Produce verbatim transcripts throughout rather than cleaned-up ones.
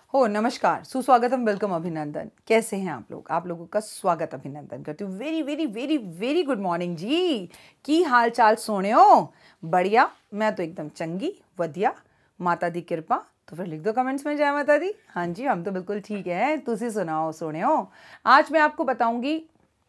हो नमस्कार, सुस्वागतम, वेलकम, अभिनंदन। कैसे हैं आप लोग? आप लोगों का स्वागत अभिनंदन करती हूँ। Very very very very good morning जी। की हाल चाल सोने हो? बढ़िया, मैं तो एकदम चंगी वधिया, माता दी कृपा। तो फिर लिख दो कमेंट्स में जय माता दी। हाँ जी, हम तो बिल्कुल ठीक हैं। तुसी सुनाओ सोने हो? आज मैं आपको बताऊंगी,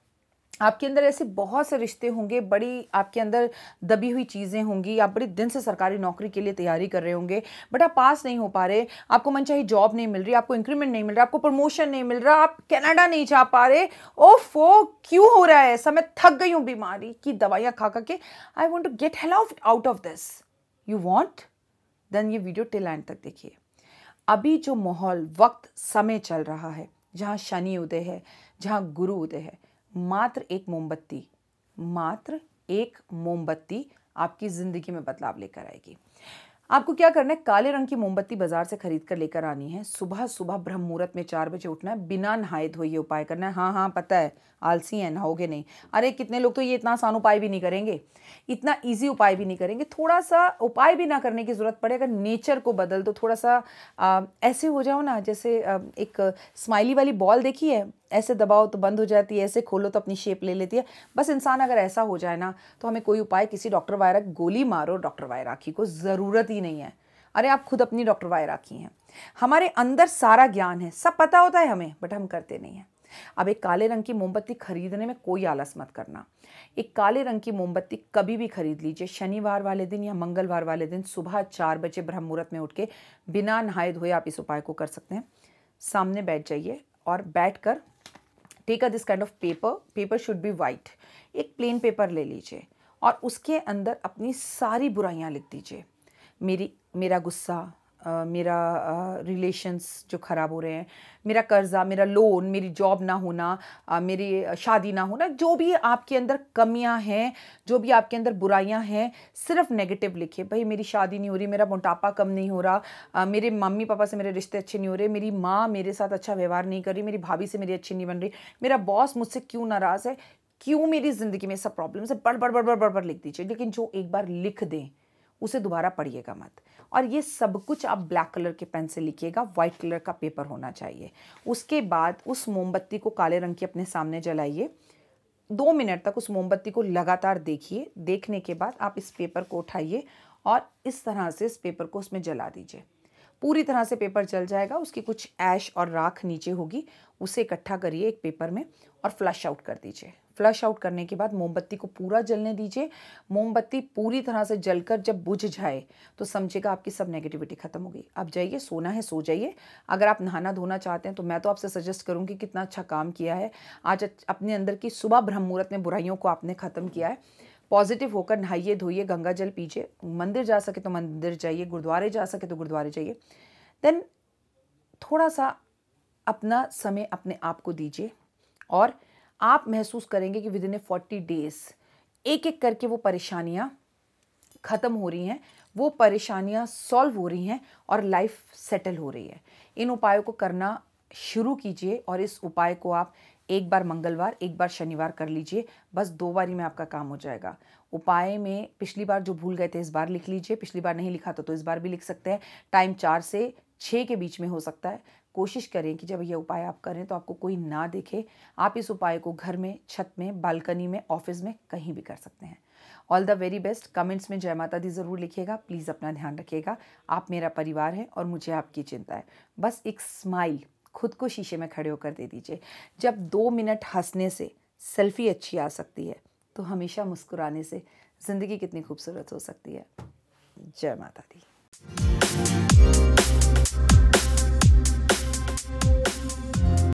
आपके अंदर ऐसे बहुत से रिश्ते होंगे, बड़ी आपके अंदर दबी हुई चीज़ें होंगी, आप बड़े दिन से सरकारी नौकरी के लिए तैयारी कर रहे होंगे, बट आप पास नहीं हो पा रहे, आपको मनचाही जॉब नहीं मिल रही, आपको इंक्रीमेंट नहीं मिल रहा, आपको प्रमोशन नहीं मिल रहा, आप कनाडा नहीं जा पा रहे। ओफो, क्यों हो रहा है ऐसा? मैं थक गई हूँ बीमारी की दवाइयाँ खा खा के। I want to get hell out of this. You want? Then ये वीडियो टिल एंड तक देखिए। अभी जो माहौल, वक्त, समय चल रहा है, जहाँ शनि उदय है, जहाँ गुरु उदय है, मात्र एक मोमबत्ती मात्र एक मोमबत्ती आपकी जिंदगी में बदलाव लेकर आएगी। आपको क्या करना है? काले रंग की मोमबत्ती बाजार से खरीद कर लेकर आनी है। सुबह सुबह ब्रह्म मुहूर्त में चार बजे उठना है, बिना नहाए धोए ये उपाय करना है। हाँ हाँ पता है, आलसी हैं, नहाओगे नहीं। अरे कितने लोग तो ये इतना आसान उपाय भी नहीं करेंगे, इतना इजी उपाय भी नहीं करेंगे। थोड़ा सा उपाय भी ना करने की जरूरत पड़े, अगर नेचर को बदल दो, थोड़ा सा आ, ऐसे हो जाओ ना, जैसे आ, एक स्माइली वाली बॉल देखी है, ऐसे दबाओ तो बंद हो जाती है, ऐसे खोलो तो अपनी शेप ले लेती है। बस इंसान अगर ऐसा हो जाए ना, तो हमें कोई उपाय, किसी डॉक्टर वायरा गोली मारो डॉक्टर वायराकी को ज़रूरत ही नहीं है। अरे आप खुद अपनी डॉक्टर वायराकी हैं। हमारे अंदर सारा ज्ञान है, सब पता होता है हमें, बट हम करते नहीं हैं। अब एक काले रंग की मोमबत्ती खरीदने में कोई आलस मत करना। एक काले रंग की मोमबत्ती कभी भी खरीद लीजिए, शनिवार वाले दिन या मंगलवार वाले दिन सुबह चार बजे ब्रह्म मुहूर्त में उठ के बिना नहाए धोए आप इस उपाय को कर सकते हैं। सामने बैठ जाइए और बैठ कर take a this kind of paper. Paper should be white. एक प्लेन पेपर ले लीजिए और उसके अंदर अपनी सारी बुराइयां लिख दीजिए। मेरी मेरा गुस्सा, Uh, मेरा रिलेशंस uh, जो ख़राब हो रहे हैं, मेरा कर्जा, मेरा लोन, मेरी जॉब ना होना, uh, मेरी शादी ना होना, जो भी आपके अंदर कमियां हैं, जो भी आपके अंदर बुराइयां हैं, सिर्फ नेगेटिव लिखिए। भाई मेरी शादी नहीं हो रही, मेरा मोटापा कम नहीं हो रहा, uh, मेरे मम्मी पापा से मेरे रिश्ते अच्छे नहीं हो रहे, मेरी माँ मेरे साथ अच्छा व्यवहार नहीं कर रही, मेरी भाभी से मेरी अच्छी नहीं बन रही, मेरा बॉस मुझसे क्यों नाराज़ है, क्यों मेरी ज़िंदगी में सब प्रॉब्लम्स है, बड़ बड़ बड़ बड़ बड़ बड़ लिख दीजिए। लेकिन जो एक बार लिख दें उसे दोबारा पढ़िएगा मत। और ये सब कुछ आप ब्लैक कलर के पेन से लिखिएगा, वाइट कलर का पेपर होना चाहिए। उसके बाद उस मोमबत्ती को काले रंग की अपने सामने जलाइए। दो मिनट तक उस मोमबत्ती को लगातार देखिए। देखने के बाद आप इस पेपर को उठाइए और इस तरह से इस पेपर को उसमें जला दीजिए। पूरी तरह से पेपर जल जाएगा, उसकी कुछ ऐश और राख नीचे होगी, उसे इकट्ठा करिए एक पेपर में और फ्लश आउट कर दीजिए। फ्लश आउट करने के बाद मोमबत्ती को पूरा जलने दीजिए। मोमबत्ती पूरी तरह से जलकर जब बुझ जाए तो समझिएगा आपकी सब नेगेटिविटी खत्म हो गई। अब जाइए, सोना है सो जाइए। अगर आप नहाना धोना चाहते हैं तो मैं तो आपसे सजेस्ट करूंगी, कितना अच्छा काम किया है आज अपने अंदर की सुबह ब्रह्म मुहूर्त में बुराइयों को आपने ख़त्म किया है। पॉजिटिव होकर नहाइए धोइए, गंगा जल पीजिए, मंदिर जा सके तो मंदिर जाइए, गुरुद्वारे जा सके तो गुरुद्वारे जाइए। देन थोड़ा सा अपना समय अपने आप को दीजिए और आप महसूस करेंगे कि within a forty days एक एक करके वो परेशानियाँ ख़त्म हो रही हैं, वो परेशानियाँ सॉल्व हो रही हैं और लाइफ सेटल हो रही है। इन उपायों को करना शुरू कीजिए और इस उपाय को आप एक बार मंगलवार, एक बार शनिवार कर लीजिए। बस दो बारी में आपका काम हो जाएगा। उपाय में पिछली बार जो भूल गए थे इस बार लिख लीजिए, पिछली बार नहीं लिखा था तो इस बार भी लिख सकते हैं। टाइम चार से छः के बीच में हो सकता है। कोशिश करें कि जब ये उपाय आप करें तो आपको कोई ना देखे। आप इस उपाय को घर में, छत में, बालकनी में, ऑफिस में, कहीं भी कर सकते हैं। All the very best. Comments में जय माता दी ज़रूर लिखिएगा। प्लीज़ अपना ध्यान रखिएगा। आप मेरा परिवार है और मुझे आपकी चिंता है। बस एक स्माइल खुद को शीशे में खड़े होकर दे दीजिए। जब दो मिनट हंसने से सेल्फी अच्छी आ सकती है तो हमेशा मुस्कुराने से ज़िंदगी कितनी खूबसूरत हो सकती है। जय माता दी।